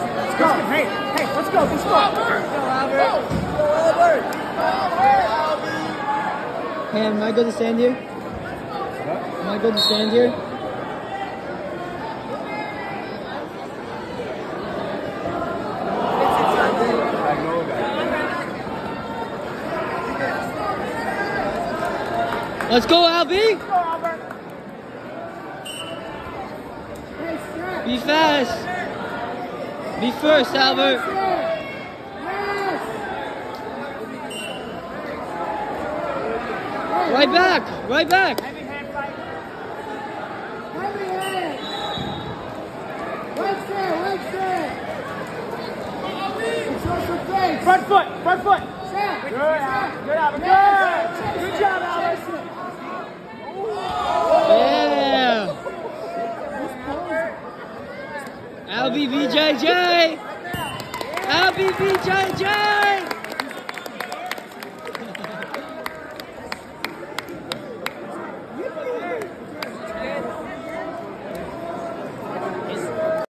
Let's go. Hey, let's go. Let's go. Hey, am I good to stand here? Am I good to stand here? Let's go, Albie! Be fast! Be first, Albert! Right back! Right back! Front foot! Front foot! Good, Albert. Good job, Albert. Yeah! Albie VJJ! Albie VJJ!